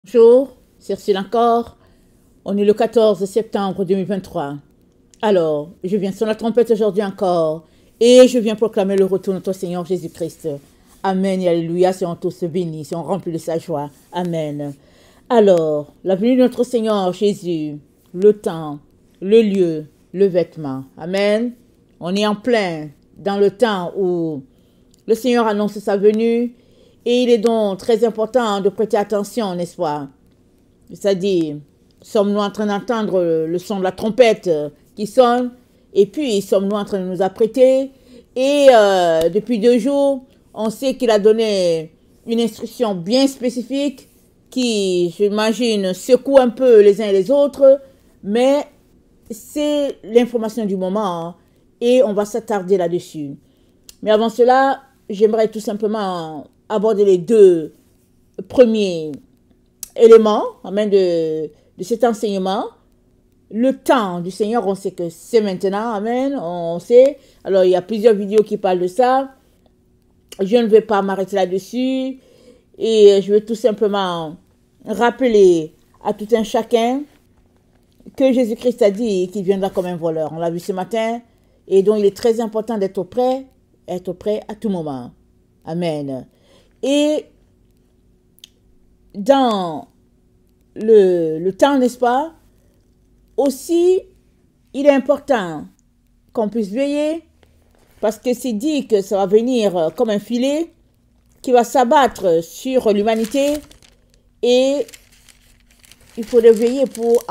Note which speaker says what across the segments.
Speaker 1: Bonjour, c'est Cyril encore. On est le 14 septembre 2023. Alors, je viens sur la trompette aujourd'hui encore et je viens proclamer le retour de notre Seigneur Jésus-Christ. Amen et alléluia, soyons tous bénis, soyons remplis de sa joie. Amen. Alors, la venue de notre Seigneur Jésus, le temps, le lieu, le vêtement. Amen. On est en plein dans le temps où le Seigneur annonce sa venue. Et il est donc très important de prêter attention, n'est-ce pas? C'est-à-dire, sommes-nous en train d'entendre le son de la trompette qui sonne? Et puis, sommes-nous en train de nous apprêter? Et depuis 2 jours, on sait qu'il a donné une instruction bien spécifique qui, j'imagine, secoue un peu les uns et les autres. Mais c'est l'information du moment et on va s'attarder là-dessus. Mais avant cela, j'aimerais tout simplement aborder les deux premiers éléments de cet enseignement. Le temps du Seigneur, on sait que c'est maintenant, amen, on sait. Alors, il y a plusieurs vidéos qui parlent de ça. Je ne vais pas m'arrêter là-dessus. Et je veux tout simplement rappeler à tout un chacun que Jésus-Christ a dit qu'il viendra comme un voleur. On l'a vu ce matin. Et donc, il est très important d'être prêt à tout moment. Amen. Et dans le temps, n'est-ce pas, aussi, il est important qu'on puisse veiller parce que c'est dit que ça va venir comme un filet qui va s'abattre sur l'humanité et il faudrait veiller pour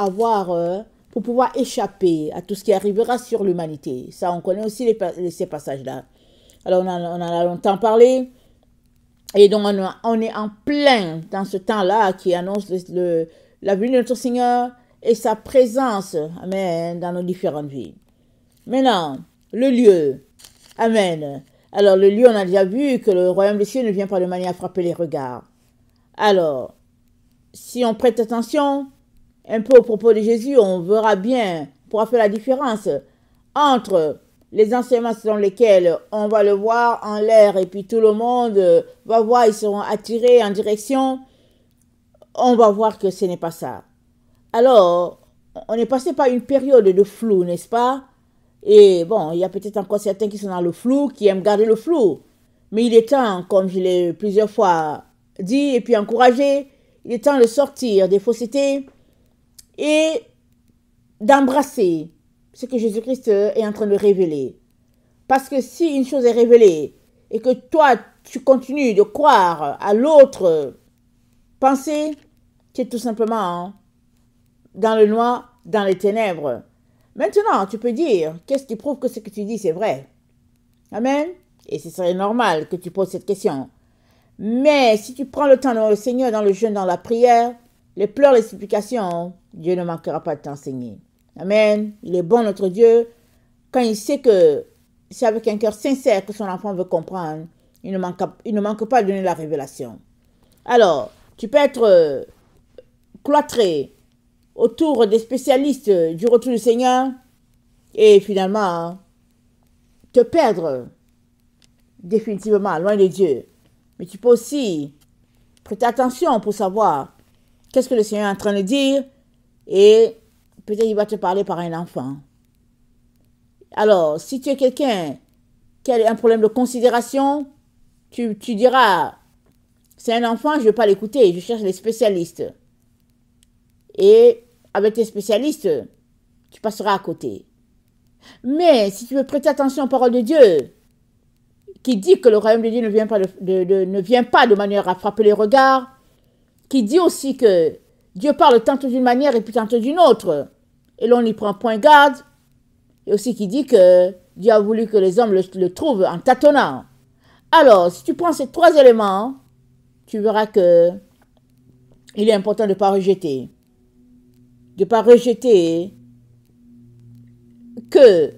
Speaker 1: pouvoir échapper à tout ce qui arrivera sur l'humanité. Ça, on connaît aussi ces passages-là. Alors, on en a longtemps parlé. Et donc, on est en plein dans ce temps-là qui annonce la venue de notre Seigneur et sa présence, amen, dans nos différentes vies. Maintenant, le lieu, amen. Alors, le lieu, on a déjà vu que le royaume des cieux ne vient pas de manière à frapper les regards. Alors, si on prête attention un peu au propos de Jésus, on verra bien, on pourra faire la différence entre les enseignements selon lesquels on va le voir en l'air et puis tout le monde va voir, ils seront attirés en direction, on va voir que ce n'est pas ça. Alors, on est passé par une période de flou, n'est-ce pas? Et bon, il y a peut-être encore certains qui sont dans le flou, qui aiment garder le flou. Mais il est temps, comme je l'ai plusieurs fois dit et puis encouragé, il est temps de sortir des faussetés et d'embrasser ce que Jésus-Christ est en train de révéler. Parce que si une chose est révélée et que toi, tu continues de croire à l'autre pensée, tu es tout simplement dans le noir, dans les ténèbres. Maintenant, tu peux dire, qu'est-ce qui prouve que ce que tu dis, c'est vrai? Amen? Et ce serait normal que tu poses cette question. Mais si tu prends le temps dans le Seigneur, dans le jeûne, dans la prière, les pleurs, les supplications, Dieu ne manquera pas de t'enseigner. Amen. Il est bon, notre Dieu, quand il sait que c'est avec un cœur sincère que son enfant veut comprendre, il ne manque pas de donner la révélation. Alors, tu peux être cloîtré autour des spécialistes du retour du Seigneur et finalement te perdre définitivement loin de Dieu. Mais tu peux aussi prêter attention pour savoir qu'est-ce que le Seigneur est en train de dire et peut-être il va te parler par un enfant. Alors, si tu es quelqu'un qui a un problème de considération, tu diras, c'est un enfant, je ne vais pas l'écouter, je cherche les spécialistes. Et avec tes spécialistes, tu passeras à côté. Mais si tu veux prêter attention aux paroles de Dieu, qui dit que le royaume de Dieu ne vient pas de manière à frapper les regards, qui dit aussi que Dieu parle tantôt d'une manière et puis tantôt d'une autre, et l'on n'y prend point garde, et aussi qui dit que Dieu a voulu que les hommes le trouvent en tâtonnant. Alors, si tu prends ces 3 éléments, tu verras que il est important de ne pas rejeter. De ne pas rejeter que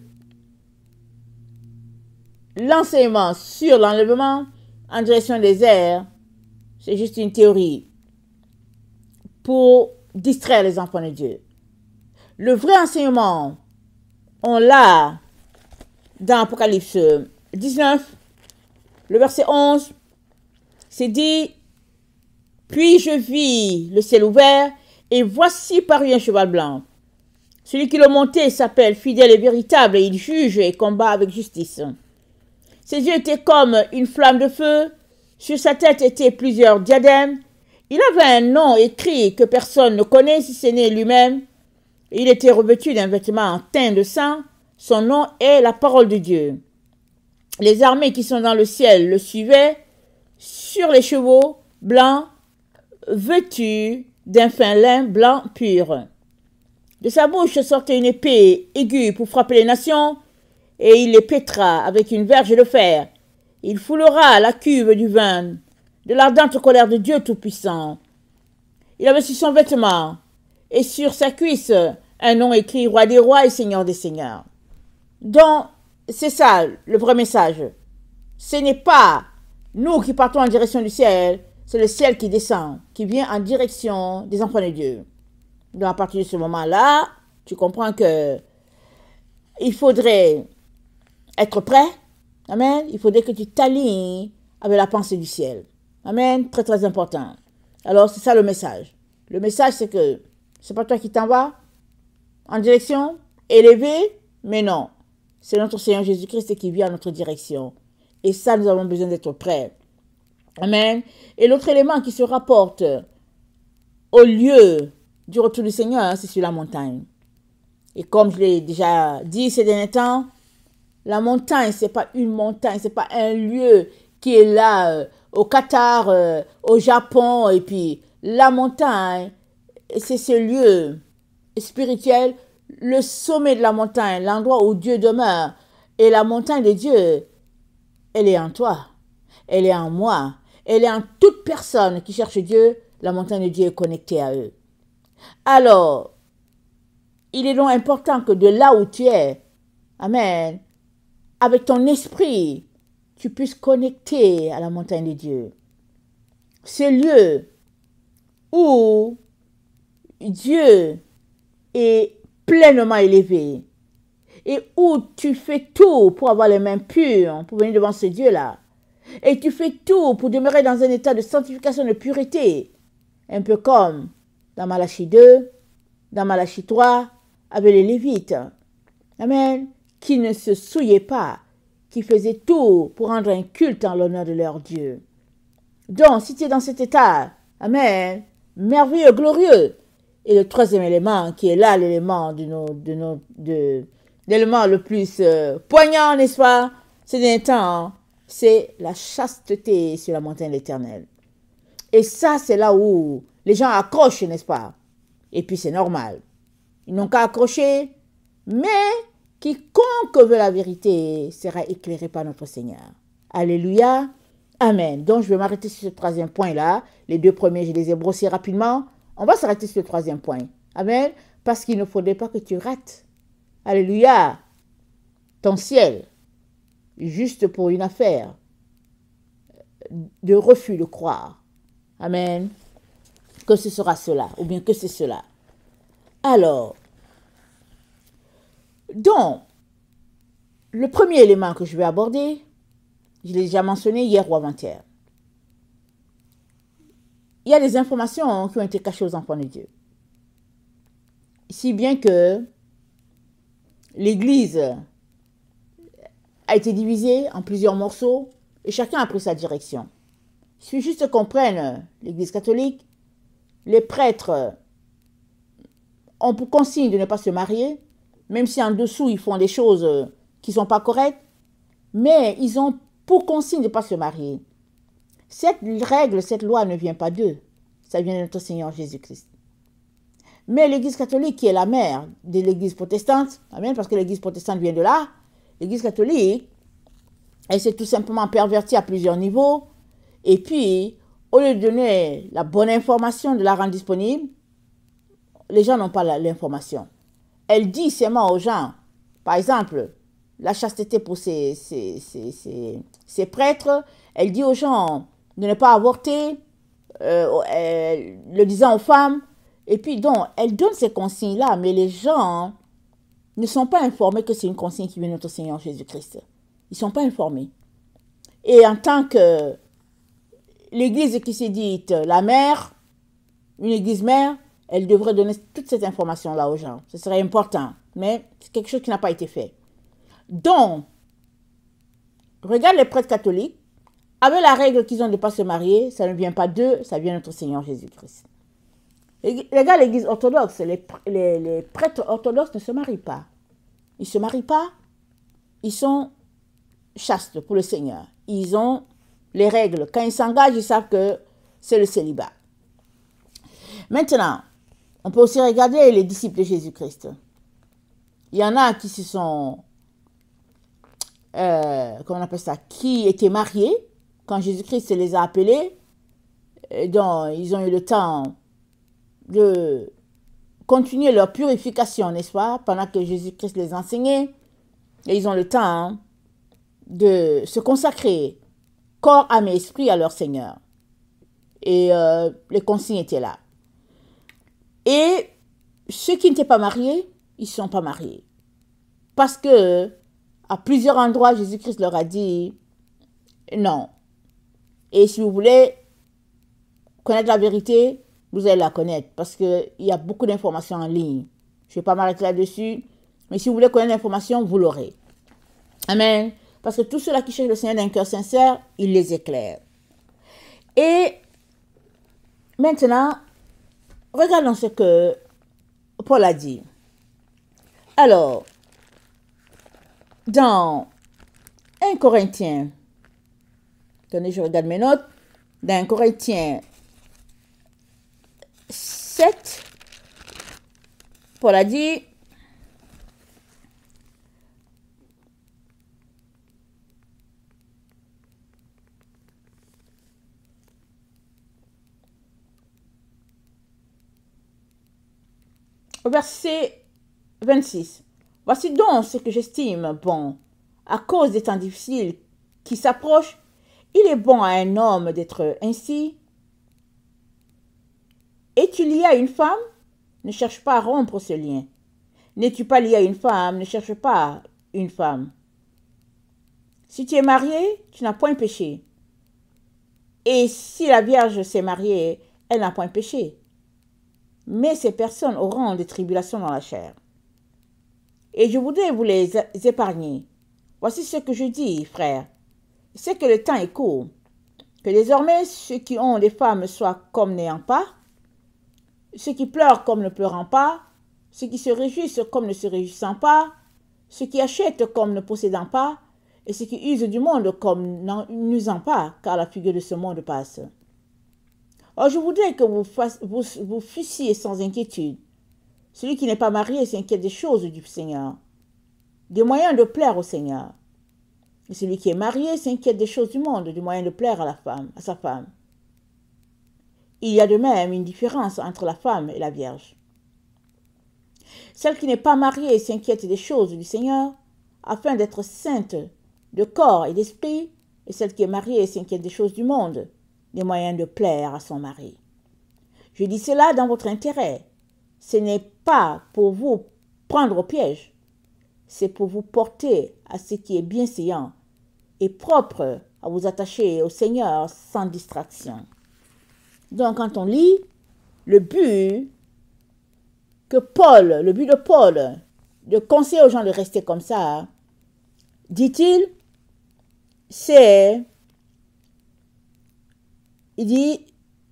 Speaker 1: l'enseignement sur l'enlèvement en direction des airs, c'est juste une théorie pour distraire les enfants de Dieu. Le vrai enseignement, on l'a dans Apocalypse 19, le verset 11, c'est dit Puis je vis le ciel ouvert, et voici parut un cheval blanc. Celui qui le montait s'appelle fidèle et véritable, et il juge et combat avec justice. Ses yeux étaient comme une flamme de feu, sur sa tête étaient plusieurs diadèmes. Il avait un nom écrit que personne ne connaît si ce n'est lui-même. Il était revêtu d'un vêtement en teint de sang. Son nom est la parole de Dieu. Les armées qui sont dans le ciel le suivaient sur les chevaux blancs, vêtus d'un fin lin blanc pur. De sa bouche sortait une épée aiguë pour frapper les nations, et il les pétra avec une verge de fer. Il foulera la cuve du vin de l'ardente colère de Dieu Tout-Puissant. Il avait sur son vêtement et sur sa cuisse un nom écrit Roi des rois et Seigneur des seigneurs. Donc, c'est ça le vrai message. Ce n'est pas nous qui partons en direction du ciel, c'est le ciel qui descend, qui vient en direction des enfants de Dieu. Donc, à partir de ce moment-là, tu comprends que il faudrait être prêt. Amen. Il faudrait que tu t'alignes avec la pensée du ciel. Amen. Très, très important. Alors, c'est ça le message. Le message, c'est que c'est pas toi qui t'en vas en direction élevée, mais non. C'est notre Seigneur Jésus-Christ qui vient en notre direction. Et ça, nous avons besoin d'être prêts. Amen. Et l'autre élément qui se rapporte au lieu du retour du Seigneur, c'est sur la montagne. Et comme je l'ai déjà dit ces derniers temps, la montagne, c'est pas une montagne, c'est pas un lieu qui est là au Qatar, au Japon, et puis la montagne, c'est ce lieu spirituel, le sommet de la montagne, l'endroit où Dieu demeure. Et la montagne de Dieu, elle est en toi, elle est en moi, elle est en toute personne qui cherche Dieu. La montagne de Dieu est connectée à eux. Alors, il est donc important que de là où tu es, amen, avec ton esprit, tu puisses connecter à la montagne de Dieu. Ce lieu où Dieu est pleinement élevé et où tu fais tout pour avoir les mains pures, pour venir devant ce Dieu-là. Et tu fais tout pour demeurer dans un état de sanctification, de pureté. Un peu comme dans Malachie 2, dans Malachie 3, avec les Lévites. Amen. Qui ne se souillaient pas, qui faisaient tout pour rendre un culte en l'honneur de leur Dieu. Donc, si tu es dans cet état, amen, merveilleux, glorieux. Et le troisième élément, qui est là l'élément l'élément le plus poignant, n'est-ce pas, ces derniers temps, c'est la chasteté sur la montagne de l'Éternel. Et ça, c'est là où les gens accrochent, n'est-ce pas? Et puis, c'est normal. Ils n'ont qu'à accrocher, mais quiconque veut la vérité sera éclairé par notre Seigneur. Alléluia. Amen. Donc, je vais m'arrêter sur ce troisième point-là. Les deux premiers, je les ai brossés rapidement. On va s'arrêter sur le troisième point. Amen. Parce qu'il ne faudrait pas que tu rates. Alléluia. Ton ciel, juste pour une affaire de refus de croire. Amen. Que ce sera cela, ou bien que c'est cela. Alors, donc, le premier élément que je vais aborder, je l'ai déjà mentionné hier ou avant-hier. Il y a des informations qui ont été cachées aux enfants de Dieu. Si bien que l'Église a été divisée en plusieurs morceaux et chacun a pris sa direction. Il suffit juste qu'on prenne l'Église catholique. Les prêtres ont pour consigne de ne pas se marier, même si en dessous ils font des choses qui ne sont pas correctes, mais ils ont pour consigne de ne pas se marier. Cette règle, cette loi ne vient pas d'eux, ça vient de notre Seigneur Jésus-Christ. Mais l'Église catholique, qui est la mère de l'Église protestante, amen, parce que l'Église protestante vient de là, l'Église catholique, elle s'est tout simplement pervertie à plusieurs niveaux, et puis, au lieu de donner la bonne information, de la rendre disponible, les gens n'ont pas l'information. Elle dit seulement aux gens, par exemple, la chasteté pour ces prêtres, elle dit aux gens de ne pas avorter, le disant aux femmes, et puis donc, elle donne ces consignes-là, mais les gens ne sont pas informés que c'est une consigne qui vient de notre Seigneur Jésus-Christ. Ils ne sont pas informés. Et en tant que l'église qui s'est dite la mère, une église mère, elle devrait donner toute cette information-là aux gens. Ce serait important, mais c'est quelque chose qui n'a pas été fait. Donc, regarde les prêtres catholiques, avec la règle qu'ils ont de ne pas se marier, ça ne vient pas d'eux, ça vient de notre Seigneur Jésus-Christ. Regarde l'église orthodoxe, les prêtres orthodoxes ne se marient pas. Ils ne se marient pas, ils sont chastes pour le Seigneur. Ils ont les règles. Quand ils s'engagent, ils savent que c'est le célibat. Maintenant, on peut aussi regarder les disciples de Jésus-Christ. Il y en a qui se sont, comment on appelle ça, qui étaient mariés quand Jésus-Christ les a appelés. Donc, ils ont eu le temps de continuer leur purification, n'est-ce pas, pendant que Jésus-Christ les enseignait. Et ils ont le temps de se consacrer corps, âme et esprit à leur Seigneur. Et les consignes étaient là. Et ceux qui n'étaient pas mariés, ils ne sont pas mariés. Parce que à plusieurs endroits, Jésus-Christ leur a dit non. Et si vous voulez connaître la vérité, vous allez la connaître. Parce qu'il y a beaucoup d'informations en ligne. Je ne vais pas m'arrêter là-dessus. Mais si vous voulez connaître l'information, vous l'aurez. Amen. Parce que tous ceux-là qui cherchent le Seigneur d'un cœur sincère, il les éclaire. Et maintenant, regardons ce que Paul a dit. Alors, dans 1 Corinthiens, attendez, je regarde mes notes, dans 1 Corinthiens 7, Paul a dit, au verset 26. Voici donc ce que j'estime bon. À cause des temps difficiles qui s'approchent, il est bon à un homme d'être ainsi. Es-tu lié à une femme? Ne cherche pas à rompre ce lien. N'es-tu pas lié à une femme? Ne cherche pas une femme. Si tu es marié, tu n'as point péché. Et si la Vierge s'est mariée, elle n'a point péché. Mais ces personnes auront des tribulations dans la chair. Et je voudrais vous les épargner. Voici ce que je dis, frères. C'est que le temps est court. Que désormais, ceux qui ont des femmes soient comme n'ayant pas, ceux qui pleurent comme ne pleurant pas, ceux qui se réjouissent comme ne se réjouissant pas, ceux qui achètent comme ne possédant pas, et ceux qui usent du monde comme n'usant pas, car la figure de ce monde passe. Or, je voudrais que vous fussiez sans inquiétude. Celui qui n'est pas marié s'inquiète des choses du Seigneur, des moyens de plaire au Seigneur. Et celui qui est marié s'inquiète des choses du monde, du moyen de plaire à sa femme. Il y a de même une différence entre la femme et la Vierge. Celle qui n'est pas mariée s'inquiète des choses du Seigneur, afin d'être sainte de corps et d'esprit, et celle qui est mariée s'inquiète des choses du monde, des moyens de plaire à son mari. Je dis cela dans votre intérêt. Ce n'est pas pour vous prendre au piège, c'est pour vous porter à ce qui est bienséant et propre à vous attacher au Seigneur sans distraction. Donc, quand on lit, le but de Paul, de conseiller aux gens de rester comme ça, dit-il, il dit,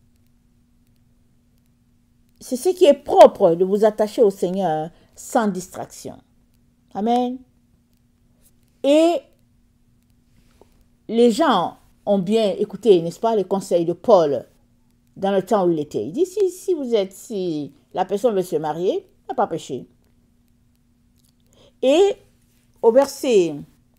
Speaker 1: c'est ce qui est propre de vous attacher au Seigneur sans distraction. Amen. Et les gens ont bien écouté, n'est-ce pas, les conseils de Paul dans le temps où il était. Il dit, si la personne veut se marier, il n'a pas péché. Et au verset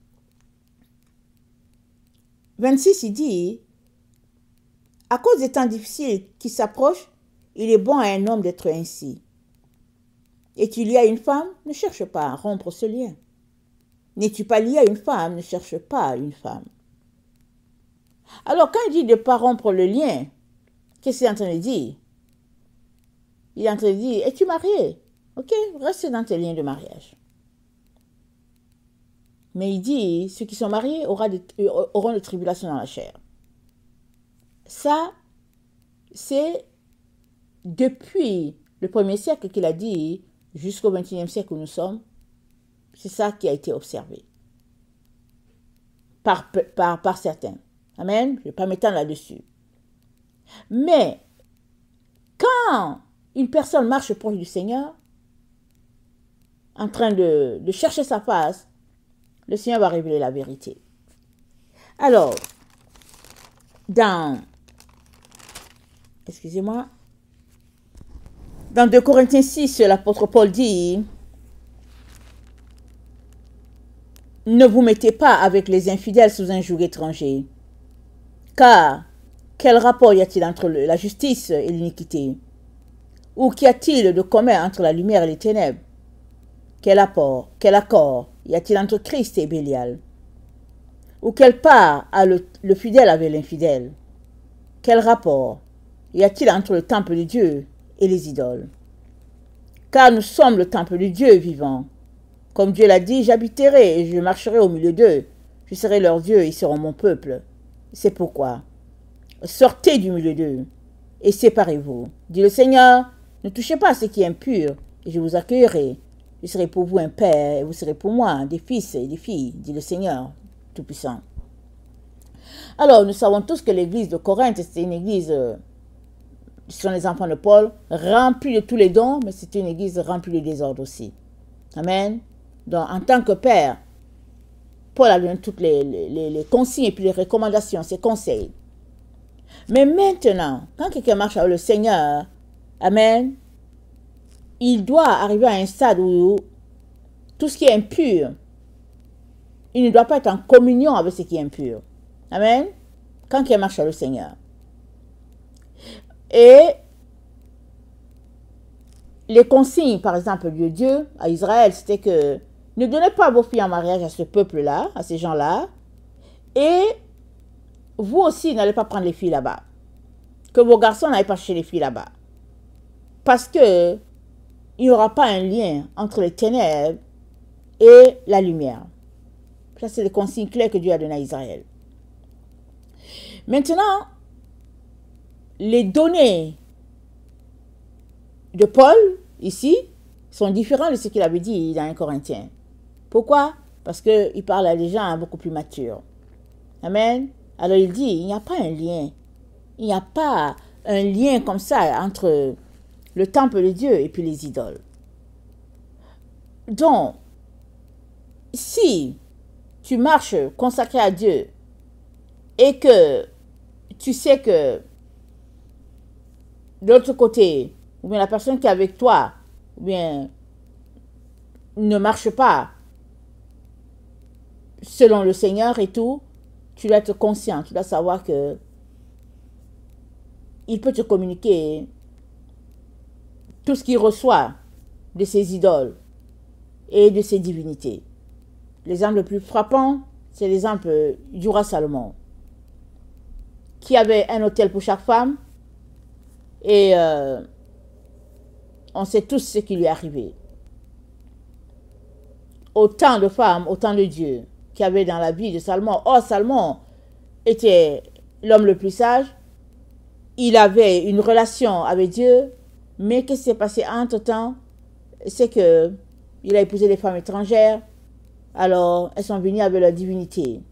Speaker 1: 26, il dit, à cause des temps difficiles qui s'approchent, il est bon à un homme d'être ainsi. Es-tu lié à une femme? Ne cherche pas à rompre ce lien. N'es-tu pas lié à une femme? Ne cherche pas une femme. Alors, quand il dit de ne pas rompre le lien, qu'est-ce qu'il est en train de dire? Il est en train de dire, es-tu marié? Ok, reste dans tes liens de mariage. Mais il dit, ceux qui sont mariés auront des tribulations dans la chair. Ça, c'est depuis le 1er siècle qu'il a dit jusqu'au 21e siècle où nous sommes. C'est ça qui a été observé par certains. Amen. Je ne vais pas m'étendre là-dessus. Mais quand une personne marche proche du Seigneur, en train de chercher sa face, le Seigneur va révéler la vérité. Alors, dans 2 Corinthiens 6, l'apôtre Paul dit: ne vous mettez pas avec les infidèles sous un joug étranger. Car, quel rapport y a-t-il entre la justice et l'iniquité? Ou qu'y a-t-il de commun entre la lumière et les ténèbres? Quel accord y a-t-il entre Christ et Bélial? Ou quelle part a le fidèle avec l'infidèle? Quel rapport y a-t-il entre le temple de Dieu et les idoles? Car nous sommes le temple de Dieu vivant. Comme Dieu l'a dit, j'habiterai et je marcherai au milieu d'eux. Je serai leur Dieu, ils seront mon peuple. C'est pourquoi, sortez du milieu d'eux et séparez-vous. Dit le Seigneur, ne touchez pas à ce qui est impur, et je vous accueillerai. Je serai pour vous un père, et vous serez pour moi des fils et des filles, dit le Seigneur Tout-Puissant. Alors, nous savons tous que l'église de Corinthe, c'était une église, ce sont les enfants de Paul, remplie de tous les dons, mais c'était une église remplie de désordre aussi. Amen. Donc, en tant que père, Paul a donné toutes les consignes et puis les recommandations, ses conseils. Mais maintenant, quand quelqu'un marche avec le Seigneur, amen, il doit arriver à un stade où tout ce qui est impur, il ne doit pas être en communion avec ce qui est impur. Amen. Quand quelqu'un marche avec le Seigneur. Et les consignes, par exemple, de Dieu à Israël, c'était que ne donnez pas vos filles en mariage à ce peuple-là, à ces gens-là, et vous aussi n'allez pas prendre les filles là-bas. Que vos garçons n'aillent pas chercher les filles là-bas. Parce que il n'y aura pas un lien entre les ténèbres et la lumière. Ça, c'est les consignes claires que Dieu a données à Israël. Maintenant, les données de Paul, ici, sont différentes de ce qu'il avait dit dans 1 Corinthiens. Pourquoi? Parce qu'il parle à des gens beaucoup plus matures. Amen. Alors il dit, il n'y a pas un lien. Il n'y a pas un lien comme ça entre le temple de Dieu et puis les idoles. Donc, si tu marches consacré à Dieu et que tu sais que de l'autre côté, ou bien la personne qui est avec toi, ou bien ne marche pas selon le Seigneur et tout, tu dois être conscient, tu dois savoir que il peut te communiquer tout ce qu'il reçoit de ses idoles et de ses divinités. L'exemple le plus frappant, c'est l'exemple du roi Salomon, qui avait un autel pour chaque femme, et on sait tous ce qui lui est arrivé. Autant de femmes, autant de dieux qu'il y avait dans la vie de Salomon. Or, Salomon était l'homme le plus sage. Il avait une relation avec Dieu, mais qu'est-ce qui s'est passé entre-temps? C'est que il a épousé des femmes étrangères, alors elles sont venues avec leur divinité.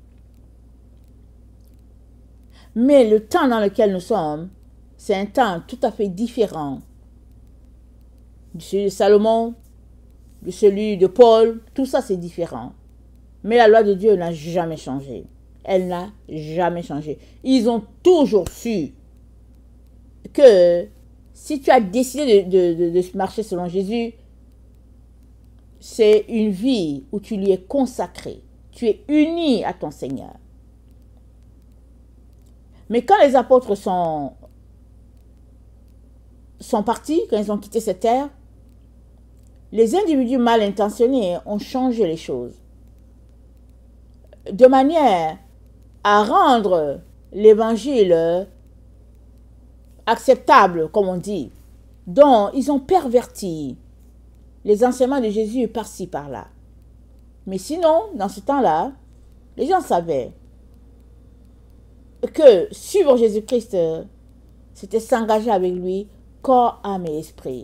Speaker 1: Mais le temps dans lequel nous sommes, c'est un temps tout à fait différent de celui de Salomon, de celui de Paul, tout ça c'est différent. Mais la loi de Dieu n'a jamais changé. Elle n'a jamais changé. Ils ont toujours su que si tu as décidé de marcher selon Jésus, c'est une vie où tu lui es consacré. Tu es uni à ton Seigneur. Mais quand les apôtres sont partis, quand ils ont quitté cette terre, les individus mal intentionnés ont changé les choses de manière à rendre l'évangile acceptable, comme on dit. Donc, ils ont perverti les enseignements de Jésus par-ci, par-là. Mais sinon, dans ce temps-là, les gens savaient que suivre Jésus-Christ, c'était s'engager avec lui, corps, âme et esprit.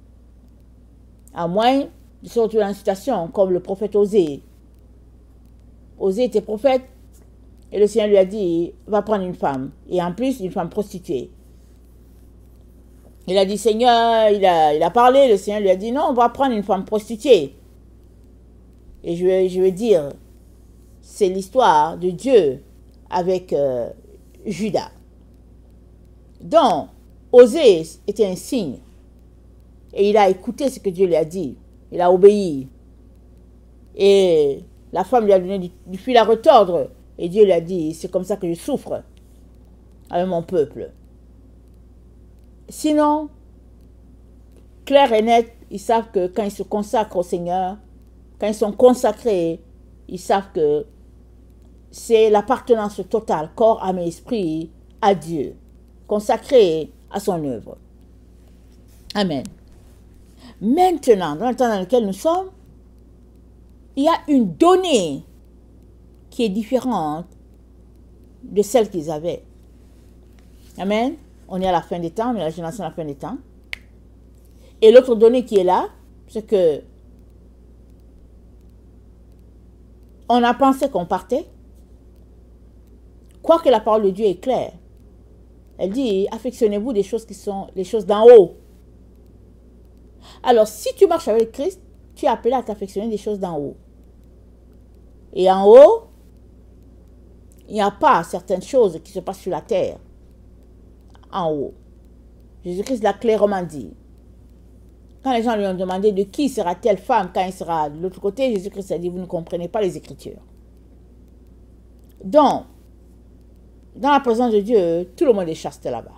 Speaker 1: À moins de se retrouver dans une situation comme le prophète Osée. Osée était prophète et le Seigneur lui a dit, va prendre une femme. Et en plus, une femme prostituée. Il a dit, Seigneur, il a parlé, le Seigneur lui a dit, non, on va prendre une femme prostituée. Et je veux dire, c'est l'histoire de Dieu avec Judas. Donc, Osée était un signe. Et il a écouté ce que Dieu lui a dit. Il a obéi. Et la femme lui a donné du fil à retordre. Et Dieu lui a dit, c'est comme ça que je souffre avec mon peuple. Sinon, clair et net, ils savent que quand ils se consacrent au Seigneur, quand ils sont consacrés, ils savent que c'est l'appartenance totale, corps, âme et esprit, à Dieu, consacré à son œuvre. Amen. Maintenant, dans le temps dans lequel nous sommes, il y a une donnée qui est différente de celle qu'ils avaient. Amen. On est à la fin des temps, on est à la génération à la fin des temps. Et l'autre donnée qui est là, c'est que on a pensé qu'on partait. Quoique la parole de Dieu est claire. Elle dit, affectionnez-vous des choses qui sont les choses d'en haut. Alors, si tu marches avec Christ, tu es appelé à t'affectionner des choses d'en haut. Et en haut, il n'y a pas certaines choses qui se passent sur la terre. En haut. Jésus-Christ l'a clairement dit. Quand les gens lui ont demandé de qui sera telle femme quand il sera de l'autre côté, Jésus-Christ a dit, vous ne comprenez pas les Écritures. Donc, dans la présence de Dieu, tout le monde est chaste là-bas.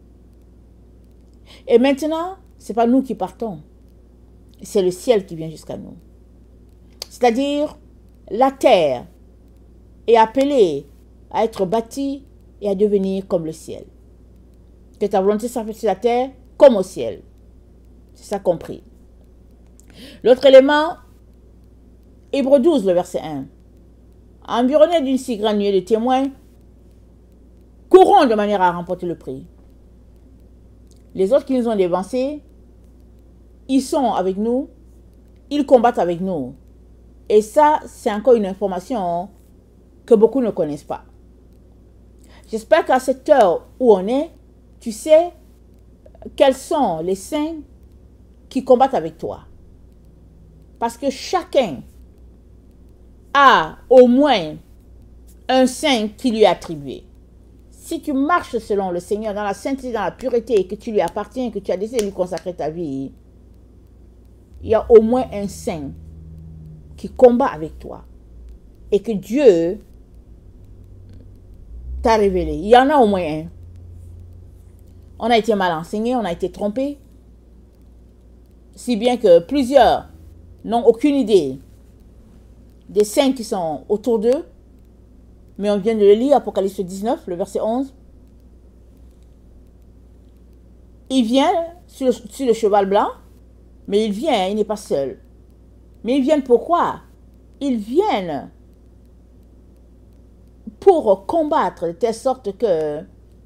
Speaker 1: Et maintenant, ce n'est pas nous qui partons. C'est le ciel qui vient jusqu'à nous. C'est-à-dire, la terre est appelée à être bâtie et à devenir comme le ciel. Que ta volonté soit faite sur la terre comme au ciel. C'est ça compris. L'autre élément, Hébreux 12, le verset 1. Environné d'une si grande nuée de témoins, courons de manière à remporter le prix. Les autres qui nous ont dévancés, ils sont avec nous, ils combattent avec nous. Et ça, c'est encore une information que beaucoup ne connaissent pas. J'espère qu'à cette heure où on est, tu sais quels sont les saints qui combattent avec toi. Parce que chacun a au moins un saint qui lui est attribué. Si tu marches selon le Seigneur dans la sainteté, dans la pureté, que tu lui appartiens, que tu as décidé de lui consacrer ta vie, il y a au moins un saint qui combat avec toi et que Dieu t'a révélé. Il y en a au moins un. On a été mal enseigné, on a été trompé, si bien que plusieurs n'ont aucune idée des saints qui sont autour d'eux, mais on vient de le lire, Apocalypse 19, le verset 11. Il vient sur le cheval blanc, mais il vient, il n'est pas seul. Mais ils viennent pourquoi? Ils viennent pour combattre de telle sorte que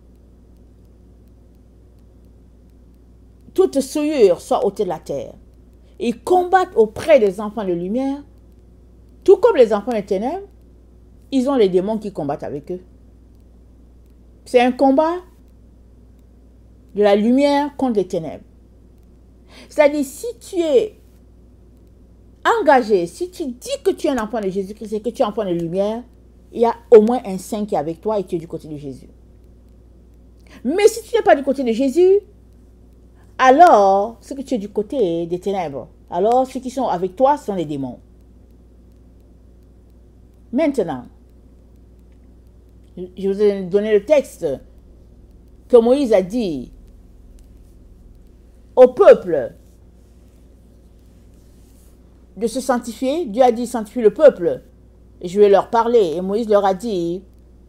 Speaker 1: toute souillure soit ôtée de la terre. Ils combattent auprès des enfants de lumière, tout comme les enfants des ténèbres, ils ont les démons qui combattent avec eux. C'est un combat de la lumière contre les ténèbres. C'est-à-dire, si tu es engagé, si tu dis que tu es un enfant de Jésus-Christ et que tu es un enfant de lumière, il y a au moins un saint qui est avec toi et tu es du côté de Jésus. Mais si tu n'es pas du côté de Jésus, alors, c'est que tu es du côté des ténèbres. Alors, ceux qui sont avec toi sont les démons. Maintenant, je vous ai donné le texte que Moïse a dit au peuple de se sanctifier. Dieu a dit sanctifie le peuple. Et je vais leur parler. Et Moïse leur a dit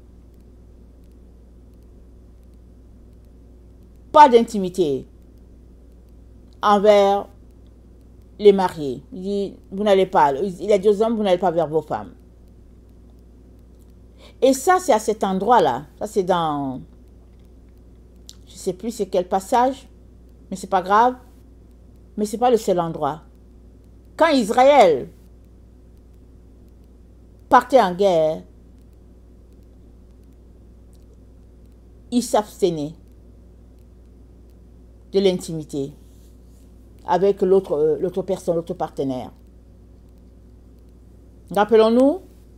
Speaker 1: pas d'intimité envers les mariés. Il dit, vous n'allez pas. Il a dit aux hommes, vous n'allez pas vers vos femmes. Et ça, c'est à cet endroit-là. Ça, c'est dans... Je ne sais plus c'est quel passage, mais c'est pas grave. Mais c'est pas le seul endroit. Quand Israël partait en guerre, il s'abstenait de l'intimité avec l'autre personne, l'autre partenaire. Rappelons-nous,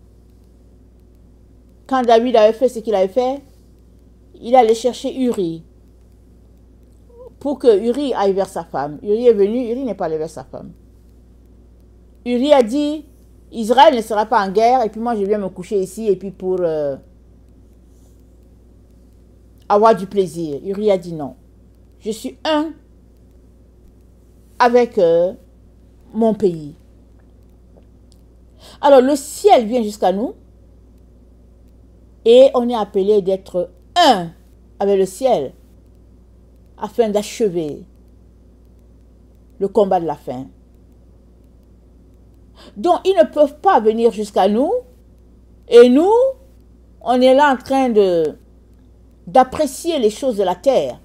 Speaker 1: quand David avait fait ce qu'il avait fait, il allait chercher Uri pour que Uri aille vers sa femme. Uri est venu, Uri n'est pas allé vers sa femme. Uri a dit, Israël ne sera pas en guerre, et puis moi je viens me coucher ici, et puis pour avoir du plaisir. Uri a dit non. Je suis un avec mon pays. Alors le ciel vient jusqu'à nous, et on est appelé d'être un avec le ciel, afin d'achever le combat de la fin. Donc, ils ne peuvent pas venir jusqu'à nous. Et nous, on est là en train d'apprécier les choses de la terre.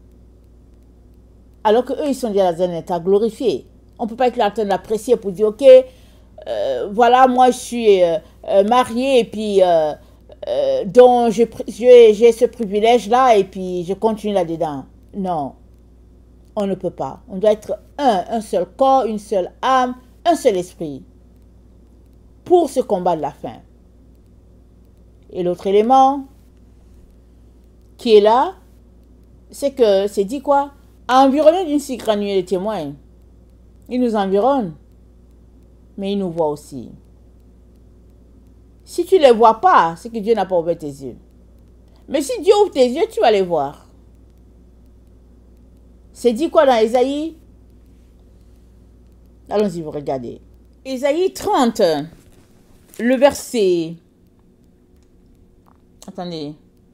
Speaker 1: Alors qu'eux, ils sont déjà dans un état glorifié. On ne peut pas être là en train d'apprécier pour dire, ok, voilà, moi je suis marié et puis donc j'ai ce privilège-là et puis je continue là-dedans. Non, on ne peut pas. On doit être un seul corps, une seule âme, un seul esprit pour ce combat de la fin. Et l'autre élément qui est là, c'est que c'est dit quoi? Environné d'une si grande nuée de témoins. Ils nous environnent, mais ils nous voient aussi. Si tu ne les vois pas, c'est que Dieu n'a pas ouvert tes yeux. Mais si Dieu ouvre tes yeux, tu vas les voir. C'est dit quoi dans Ésaïe? Allons-y, vous regardez. Ésaïe 30, le verset... Attendez.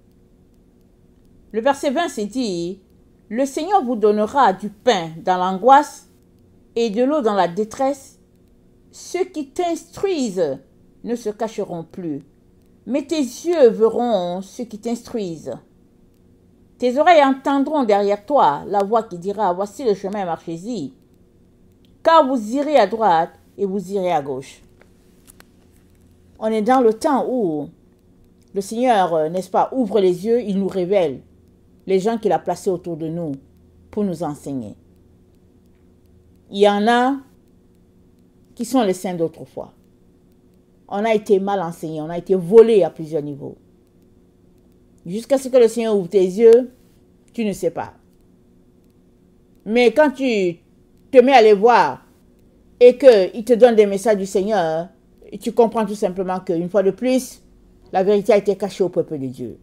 Speaker 1: Le verset 20, c'est dit, « Le Seigneur vous donnera du pain dans l'angoisse et de l'eau dans la détresse. Ceux qui t'instruisent ne se cacheront plus, mais tes yeux verront ceux qui t'instruisent. Tes oreilles entendront derrière toi la voix qui dira, voici le chemin, marchez-y. Car vous irez à droite et vous irez à gauche. » On est dans le temps où le Seigneur, n'est-ce pas, ouvre les yeux, il nous révèle les gens qu'il a placés autour de nous pour nous enseigner. Il y en a qui sont les saints d'autrefois. On a été mal enseignés, on a été volés à plusieurs niveaux. Jusqu'à ce que le Seigneur ouvre tes yeux, tu ne sais pas. Mais quand tu te mets à les voir et qu'il te donne des messages du Seigneur, tu comprends tout simplement qu'une fois de plus, la vérité a été cachée au peuple de Dieu.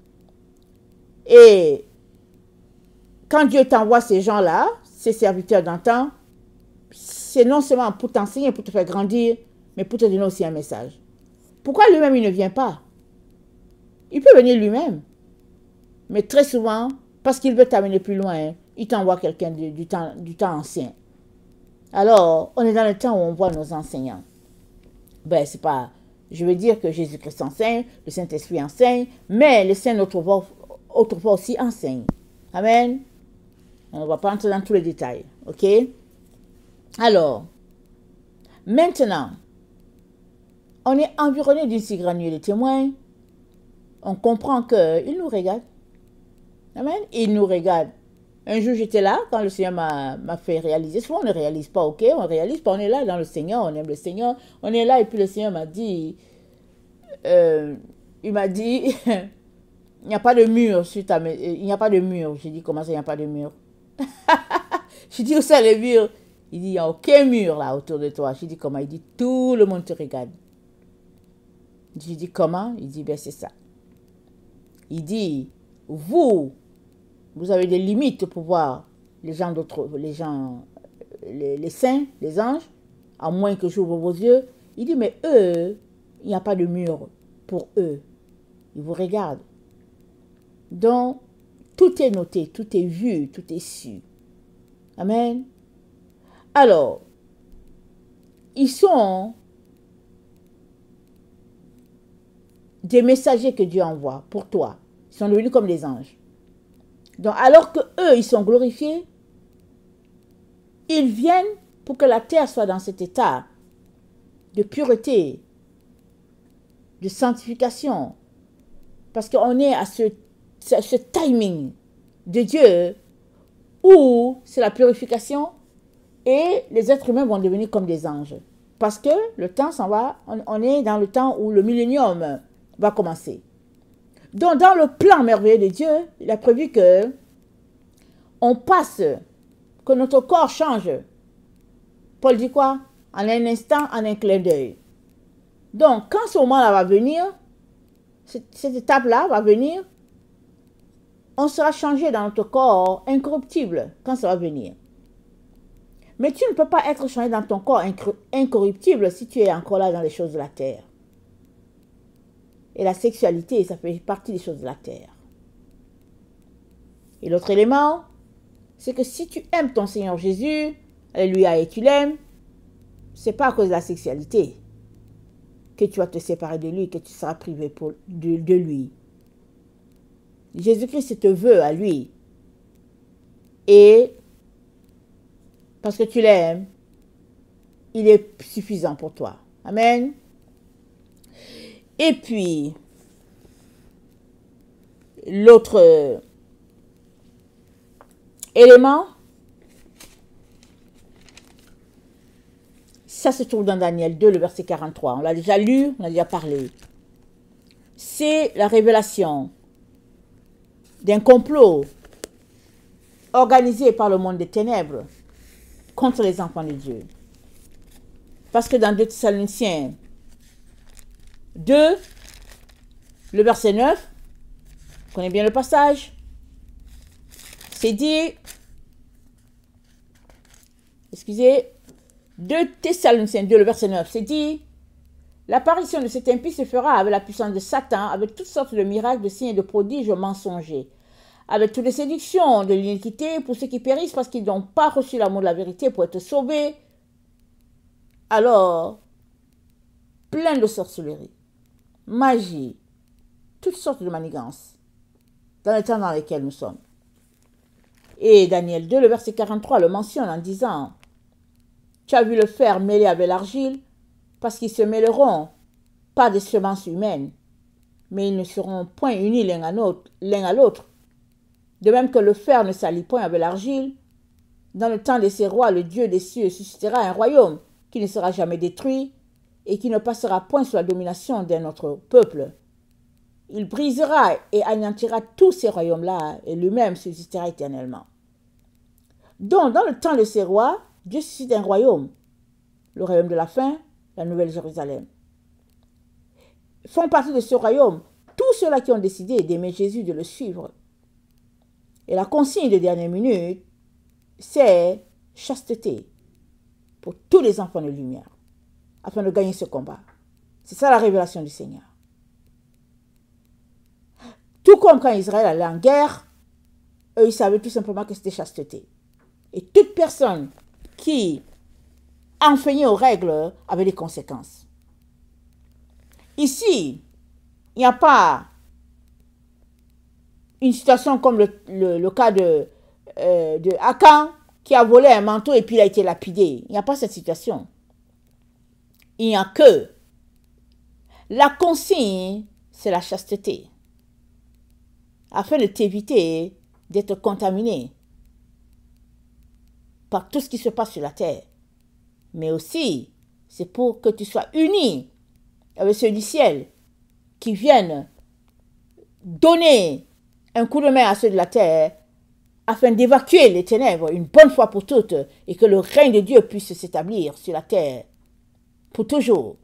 Speaker 1: Et quand Dieu t'envoie ces gens-là, ces serviteurs d'antan, c'est non seulement pour t'enseigner, pour te faire grandir, mais pour te donner aussi un message. Pourquoi lui-même il ne vient pas? Il peut venir lui-même. Mais très souvent, parce qu'il veut t'amener plus loin, il t'envoie quelqu'un du temps ancien. Alors, on est dans le temps où on voit nos enseignants. Ben, c'est pas... Je veux dire que Jésus-Christ enseigne, le Saint-Esprit enseigne, mais les saints autrefois aussi enseignent. Amen. On ne va pas entrer dans tous les détails. Ok? Alors, maintenant, on est environné d'une si grande nuée de témoins. On comprend qu'il nous regarde. Amen. Il nous regarde. Un jour, j'étais là quand le Seigneur m'a fait réaliser. Souvent, on ne réalise pas, ok? On ne réalise pas. On est là dans le Seigneur, on aime le Seigneur. On est là et puis le Seigneur m'a dit, il m'a dit, il n'y a pas de mur sur ta maison. Il n'y a pas de mur. J'ai dit, comment ça, il n'y a pas de mur? J'ai dit, où ça les murs? Il dit, il n'y a aucun mur là autour de toi. J'ai dit, comment? Il dit, tout le monde te regarde. J'ai dit, comment? Il dit, ben c'est ça. Il dit, vous avez des limites pour voir les gens d'autres, les saints, les anges, à moins que j'ouvre vos yeux. Il dit, mais eux, il n'y a pas de mur pour eux. Ils vous regardent. Donc, tout est noté, tout est vu, tout est su. Amen. Alors, ils sont des messagers que Dieu envoie pour toi. Ils sont devenus comme des anges. Donc, alors que eux, ils sont glorifiés, ils viennent pour que la terre soit dans cet état de pureté, de sanctification. Parce qu'on est à ce timing de Dieu où c'est la purification et les êtres humains vont devenir comme des anges. Parce que le temps s'en va, on est dans le temps où le millénium va commencer. Donc, dans le plan merveilleux de Dieu, il a prévu que on passe, que notre corps change. Paul dit quoi? En un instant, en un clin d'œil. Donc, quand ce moment-là va venir, cette étape-là va venir, on sera changé dans notre corps incorruptible quand ça va venir. Mais tu ne peux pas être changé dans ton corps incorruptible si tu es encore là dans les choses de la terre. Et la sexualité, ça fait partie des choses de la terre. Et l'autre élément, c'est que si tu aimes ton Seigneur Jésus, alléluia, et tu l'aimes, c'est pas à cause de la sexualité que tu vas te séparer de lui, que tu seras privé de lui. Jésus-Christ te veut à lui. Et parce que tu l'aimes, il est suffisant pour toi. Amen. Et puis, l'autre élément, ça se trouve dans Daniel 2, le verset 43. On l'a déjà lu, on a déjà parlé. C'est la révélation d'un complot organisé par le monde des ténèbres contre les enfants de Dieu. Parce que dans 2 Thessaloniciens 2, le verset 9, on connaît bien le passage, c'est dit, 2 Thessaloniciens 2, le verset 9, c'est dit, l'apparition de cet impie se fera avec la puissance de Satan, avec toutes sortes de miracles, de signes et de prodiges mensongers, avec toutes les séductions de l'iniquité pour ceux qui périssent parce qu'ils n'ont pas reçu l'amour de la vérité pour être sauvés. Alors, plein de sorcellerie, magie, toutes sortes de manigances dans le temps dans lequel nous sommes. Et Daniel 2, le verset 43, le mentionne en disant, tu as vu le fer mêlé avec l'argile, parce qu'ils se mêleront pas des semences humaines, mais ils ne seront point unis l'un à l'autre. De même que le fer ne s'allie point avec l'argile, dans le temps de ces rois, le Dieu des cieux suscitera un royaume qui ne sera jamais détruit et qui ne passera point sous la domination d'un autre peuple. Il brisera et anéantira tous ces royaumes-là et lui-même subsistera éternellement. Donc, dans le temps de ces rois, Dieu suscite un royaume, le royaume de la fin, la nouvelle Jérusalem. Font partie de ce royaume tous ceux-là qui ont décidé d'aimer Jésus, de le suivre. Et la consigne de dernière minute, c'est chasteté pour tous les enfants de lumière, afin de gagner ce combat. C'est ça la révélation du Seigneur. Tout comme quand Israël allait en guerre, eux, ils savaient tout simplement que c'était chasteté. Et toute personne qui enfreignait aux règles avait des conséquences. Ici, il n'y a pas une situation comme le cas de Akan qui a volé un manteau et puis il a été lapidé. Il n'y a pas cette situation. Il n'y a que la consigne, c'est la chasteté, afin de t'éviter d'être contaminé par tout ce qui se passe sur la terre. Mais aussi, c'est pour que tu sois uni avec ceux du ciel qui viennent donner un coup de main à ceux de la terre afin d'évacuer les ténèbres une bonne fois pour toutes et que le règne de Dieu puisse s'établir sur la terre pour toujours.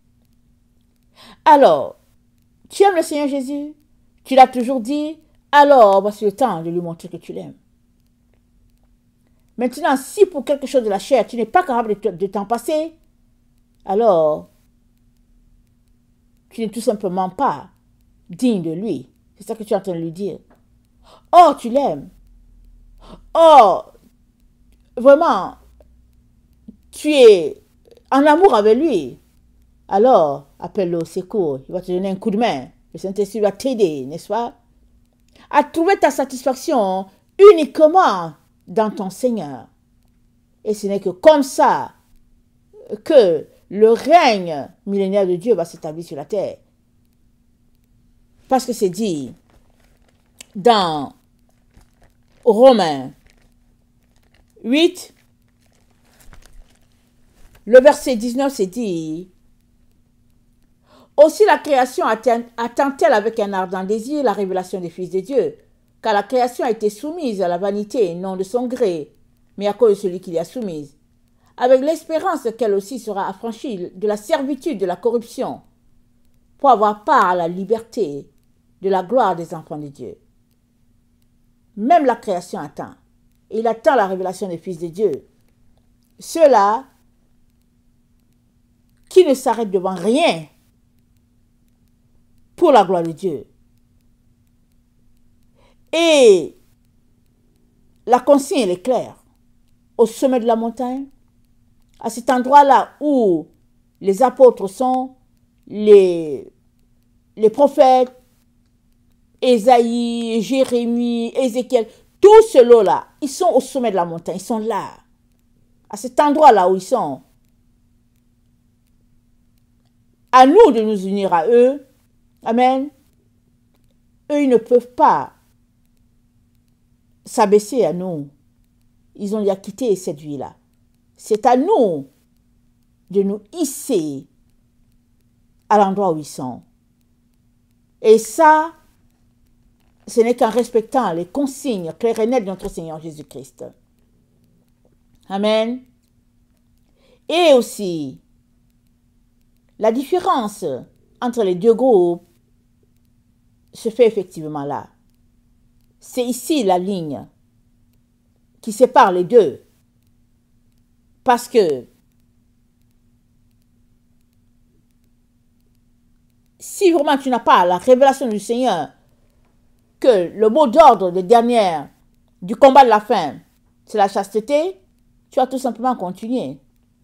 Speaker 1: Alors, tu aimes le Seigneur Jésus? Tu l'as toujours dit? Alors, voici le temps de lui montrer que tu l'aimes. Maintenant, si pour quelque chose de la chair, tu n'es pas capable de t'en passer, alors, tu n'es tout simplement pas digne de lui. C'est ça que tu es en train de lui dire. Oh, tu l'aimes. Oh, vraiment, tu es en amour avec lui. Alors, appelle-le au secours. Il va te donner un coup de main Le Saint-Esprit va t'aider, n'est-ce pas, à trouver ta satisfaction uniquement dans ton Seigneur. Et ce n'est que comme ça que le règne millénaire de Dieu va s'établir sur la terre. Parce que c'est dit dans Romains 8, le verset 19, c'est dit: aussi la création attend-elle avec un ardent désir la révélation des fils de Dieu, car la création a été soumise à la vanité, non de son gré, mais à cause de celui qui l'y a soumise, avec l'espérance qu'elle aussi sera affranchie de la servitude de la corruption, pour avoir part à la liberté de la gloire des enfants de Dieu. Même la création attend. Il attend la révélation des fils de Dieu. Ceux-là qui ne s'arrêtent devant rien pour la gloire de Dieu. Et la consigne, elle est claire. Au sommet de la montagne, à cet endroit-là où les apôtres sont, les prophètes, Ésaïe, Jérémie, Ézéchiel, tous ces lots-là, ils sont au sommet de la montagne, ils sont là. À cet endroit-là où ils sont. À nous de nous unir à eux. Amen. Eux, ils ne peuvent pas s'abaisser à nous. Ils ont déjà quitté cette vie-là. C'est à nous de nous hisser à l'endroit où ils sont. Et ça, ce n'est qu'en respectant les consignes claires et nettes de notre Seigneur Jésus-Christ. Amen. Et aussi, la différence entre les deux groupes se fait effectivement là. C'est ici la ligne qui sépare les deux. Parce que si vraiment tu n'as pas la révélation du Seigneur, que le mot d'ordre de dernière du combat de la fin, c'est la chasteté, tu vas tout simplement continuer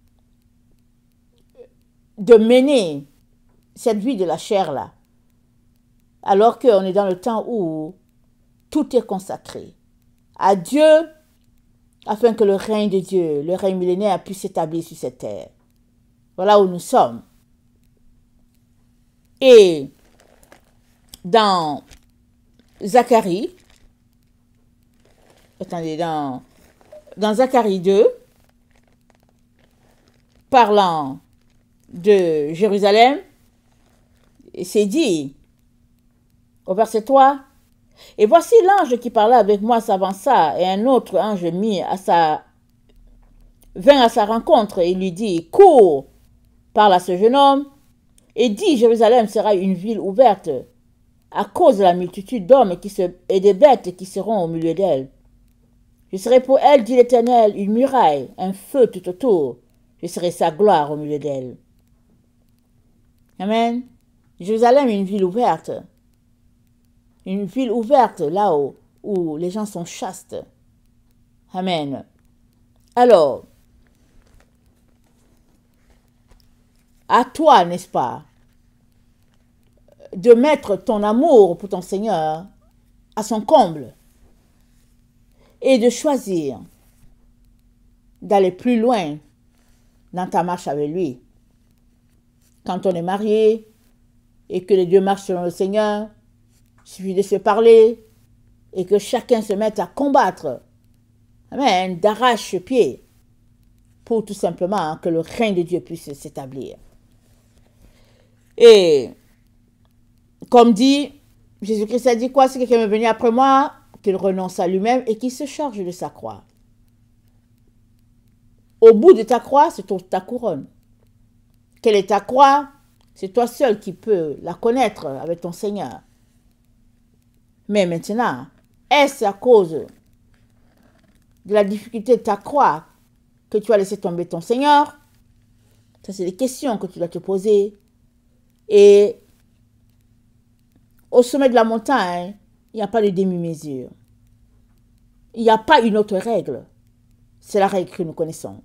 Speaker 1: de mener cette vie de la chair là. Alors qu'on est dans le temps où tout est consacré à Dieu, afin que le règne de Dieu, le règne millénaire, puisse s'établir sur cette terre. Voilà où nous sommes. Et dans Zacharie, attendez, dans Zacharie 2, parlant de Jérusalem, c'est dit au verset 3, « Et voici l'ange qui parlait avec moi s'avança, et un autre ange vint à sa rencontre et lui dit, « Cours, parle à ce jeune homme, et dis, Jérusalem sera une ville ouverte, à cause de la multitude d'hommes et des bêtes qui seront au milieu d'elle. Je serai pour elle, dit l'Éternel, une muraille, un feu tout autour. Je serai sa gloire au milieu d'elle. » Amen. Jérusalem est une ville ouverte. Une ville ouverte là où les gens sont chastes. Amen. Alors, à toi, n'est-ce pas, de mettre ton amour pour ton Seigneur à son comble et de choisir d'aller plus loin dans ta marche avec lui. Quand on est marié et que les deux marchent selon le Seigneur, il suffit de se parler et que chacun se mette à combattre, amen, d'arrache-pied, pour tout simplement que le règne de Dieu puisse s'établir. Et comme dit, Jésus-Christ a dit quoi? Si quelqu'un veut venir après moi, qu'il renonce à lui-même et qu'il se charge de sa croix. Au bout de ta croix, c'est ta couronne. Quelle est ta croix? C'est toi seul qui peux la connaître avec ton Seigneur. Mais maintenant, est-ce à cause de la difficulté de ta croix que tu as laissé tomber ton Seigneur? Ça, c'est des questions que tu dois te poser. Et au sommet de la montagne, il n'y a pas de demi-mesure. Il n'y a pas une autre règle. C'est la règle que nous connaissons.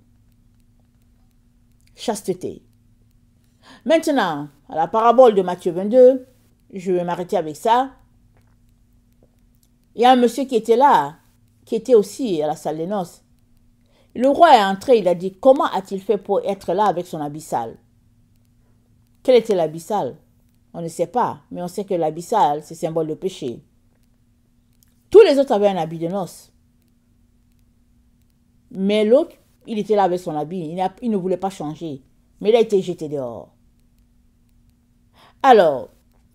Speaker 1: Chasteté. Maintenant, à la parabole de Matthieu 22, je vais m'arrêter avec ça. Il y a un monsieur qui était là, qui était aussi à la salle des noces. Le roi est entré, il a dit, comment a-t-il fait pour être là avec son habit sale? Quel était l'habit sale? On ne sait pas, mais on sait que l'habit sale, c'est symbole de péché. Tous les autres avaient un habit de noces. Mais l'autre, il était là avec son habit, il ne voulait pas changer. Mais il a été jeté dehors. Alors,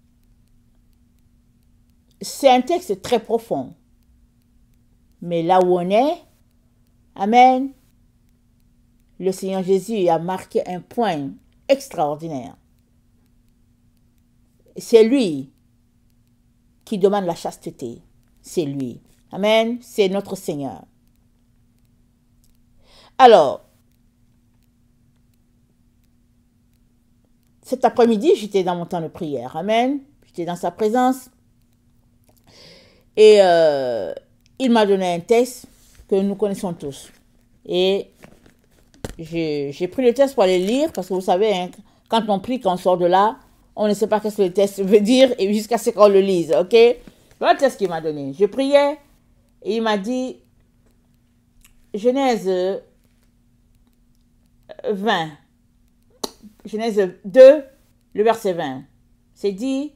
Speaker 1: c'est un texte très profond. Mais là où on est, amen, le Seigneur Jésus a marqué un point extraordinaire. C'est lui qui demande la chasteté. C'est lui. Amen. C'est notre Seigneur. Alors, cet après-midi, j'étais dans mon temps de prière. Amen. J'étais dans sa présence. Et il m'a donné un texte que nous connaissons tous. Et j'ai pris le texte pour aller lire, parce que vous savez, hein, quand on prie, quand on sort de là, on ne sait pas ce que le texte veut dire, et jusqu'à ce qu'on le lise, ok? Voilà le texte qu'il m'a donné. Je priais, et il m'a dit, Genèse 20, Genèse 2, le verset 20. C'est dit,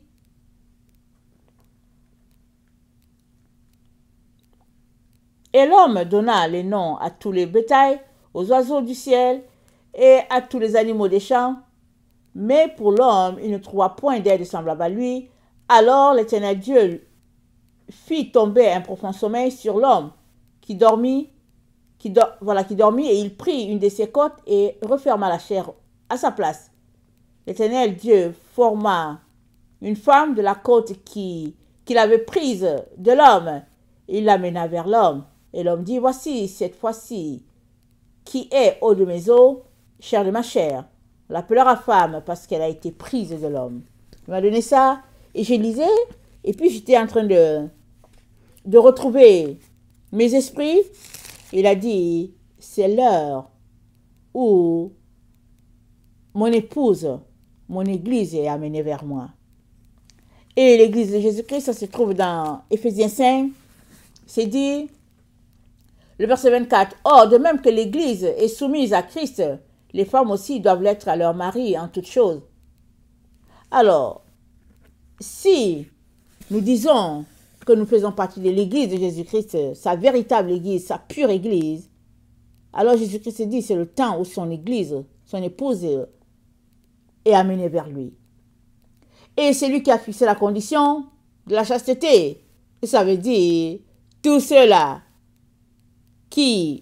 Speaker 1: et l'homme donna les noms à tous les bétails, aux oiseaux du ciel et à tous les animaux des champs. Mais pour l'homme, il ne trouva point d'aide semblable à lui. Alors l'Éternel Dieu fit tomber un profond sommeil sur l'homme qui dormit, et il prit une de ses côtes et referma la chair à sa place. L'Éternel Dieu forma une femme de la côte qu'il avait prise de l'homme. Il l'amena vers l'homme. Et l'homme dit, voici cette fois-ci qui est eau de mes eaux, chair de ma chair. On l'appellera femme parce qu'elle a été prise de l'homme. Il m'a donné ça et je lisais. Et puis j'étais en train de retrouver mes esprits. Il a dit, c'est l'heure où mon épouse, mon église est amenée vers moi. Et l'église de Jésus-Christ, ça se trouve dans Éphésiens 5. C'est dit, le verset 24, or, de même que l'église est soumise à Christ, les femmes aussi doivent l'être à leur mari en toutes choses. Alors, si nous disons que nous faisons partie de l'église de Jésus-Christ, sa véritable église, sa pure église, alors Jésus-Christ dit, c'est le temps où son église, son épouse est amenée vers lui. Et c'est lui qui a fixé la condition de la chasteté. Et ça veut dire, tous ceux-là qui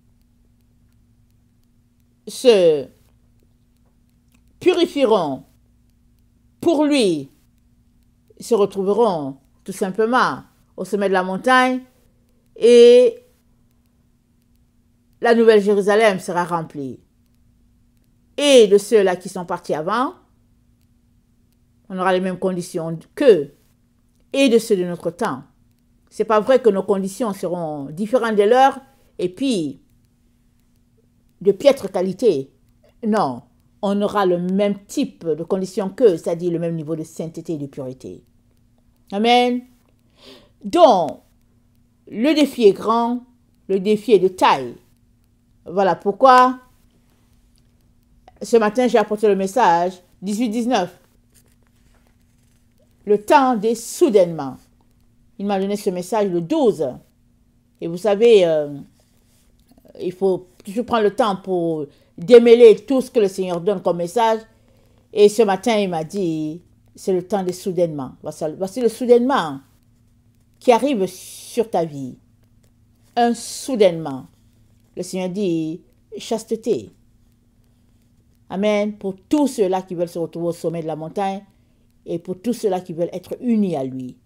Speaker 1: se purifieront pour lui se retrouveront tout simplement au sommet de la montagne et la Nouvelle Jérusalem sera remplie. Et de ceux-là qui sont partis avant, on aura les mêmes conditions qu'eux et de ceux de notre temps. C'est pas vrai que nos conditions seront différentes de leurs et puis de piètre qualité. Non, on aura le même type de conditions qu'eux, c'est-à-dire le même niveau de sainteté et de pureté. Amen. Donc, le défi est grand, le défi est de taille. Voilà pourquoi ce matin j'ai apporté le message 18-19. Le temps des soudainements. Il m'a donné ce message le 12. Et vous savez, il faut toujours prendre le temps pour démêler tout ce que le Seigneur donne comme message. Et ce matin, il m'a dit, c'est le temps des soudainements. Voici le soudainement qui arrive sur ta vie. Un soudainement. Le Seigneur dit, chasteté. Amen. Pour tous ceux-là qui veulent se retrouver au sommet de la montagne et pour tous ceux-là qui veulent être unis à lui.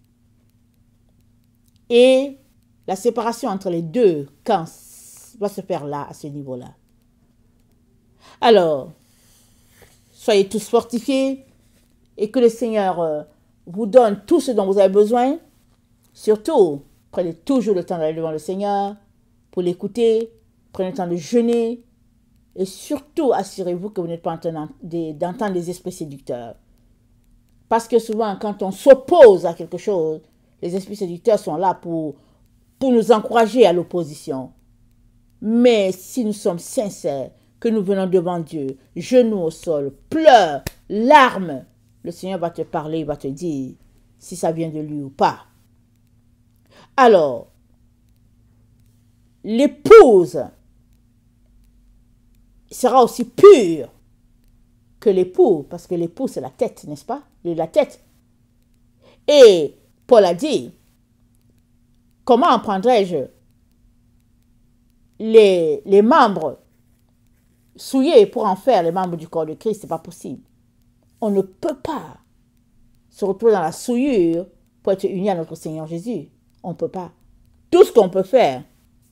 Speaker 1: Et la séparation entre les deux camps doit se faire là, à ce niveau-là. Alors, soyez tous fortifiés et que le Seigneur vous donne tout ce dont vous avez besoin. Surtout, prenez toujours le temps d'aller devant le Seigneur pour l'écouter. Prenez le temps de jeûner. Et surtout, assurez-vous que vous n'êtes pas en train d'entendre des esprits séducteurs. Parce que souvent, quand on s'oppose à quelque chose, les esprits séducteurs sont là pour nous encourager à l'opposition. Mais si nous sommes sincères, que nous venons devant Dieu, genoux au sol, pleurs, larmes, le Seigneur va te parler, il va te dire si ça vient de lui ou pas. Alors, l'épouse sera aussi pure que l'époux, parce que l'époux c'est la tête, n'est-ce pas? La tête. Et Paul a dit, comment en prendrais-je les membres souillés pour en faire les membres du corps de Christ? C'est pas possible. On ne peut pas se retrouver dans la souillure pour être unis à notre Seigneur Jésus. On ne peut pas. Tout ce qu'on peut faire,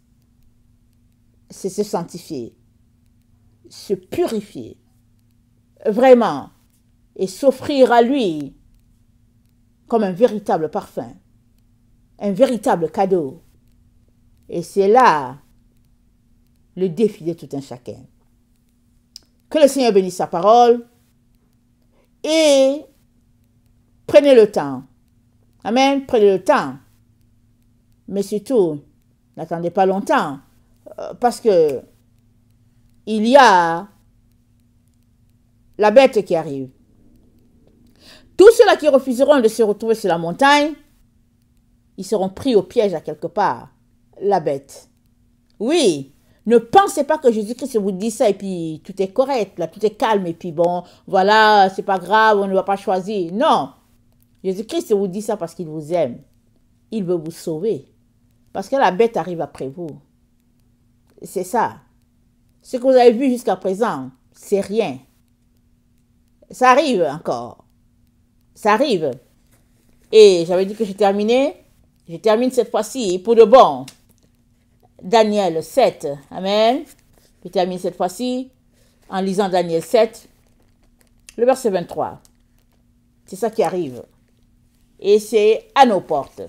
Speaker 1: c'est se sanctifier, se purifier, vraiment, et s'offrir à lui comme un véritable parfum, un véritable cadeau. Et c'est là le défi de tout un chacun. Que le Seigneur bénisse sa parole et prenez le temps. Amen, prenez le temps. Mais surtout, n'attendez pas longtemps parce que il y a la bête qui arrive. Tous ceux-là qui refuseront de se retrouver sur la montagne, ils seront pris au piège à quelque part. La bête. Oui, ne pensez pas que Jésus-Christ vous dit ça et puis tout est correct, là, tout est calme et puis bon, voilà, c'est pas grave, on ne va pas choisir. Non, Jésus-Christ vous dit ça parce qu'il vous aime. Il veut vous sauver. Parce que la bête arrive après vous. C'est ça. Ce que vous avez vu jusqu'à présent, c'est rien. Ça arrive encore. Ça arrive. Et j'avais dit que j'ai terminé. Je termine cette fois-ci pour de bon. Daniel 7. Amen. Je termine cette fois-ci en lisant Daniel 7, le verset 23. C'est ça qui arrive. Et c'est à nos portes.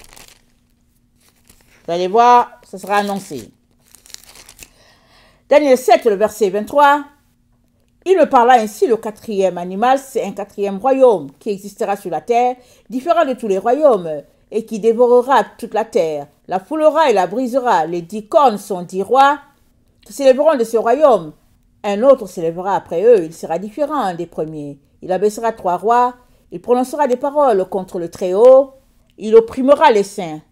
Speaker 1: Vous allez voir, ça sera annoncé. Daniel 7, le verset 23. Il me parla ainsi, le quatrième animal, c'est un quatrième royaume qui existera sur la terre, différent de tous les royaumes, et qui dévorera toute la terre, la foulera et la brisera. Les 10 cornes sont 10 rois qui s'élèveront de ce royaume. Un autre s'élèvera après eux, il sera différent des premiers. Il abaissera 3 rois, il prononcera des paroles contre le Très-Haut, il opprimera les saints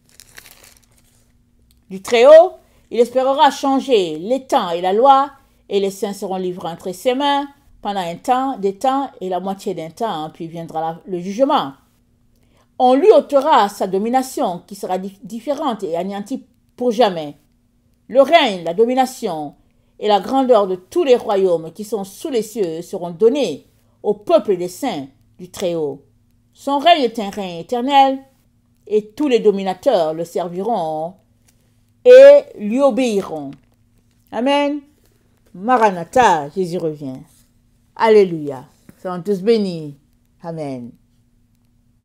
Speaker 1: du Très-Haut, il espérera changer les temps et la loi, et les saints seront livrés entre ses mains pendant un temps, des temps et la moitié d'un temps, puis viendra le jugement. On lui ôtera sa domination qui sera différente et anéantie pour jamais. Le règne, la domination et la grandeur de tous les royaumes qui sont sous les cieux seront donnés au peuple des saints du Très-Haut. Son règne est un règne éternel et tous les dominateurs le serviront et lui obéiront. Amen. Maranatha, Jésus revient. Alléluia. Soyons tous bénis. Amen.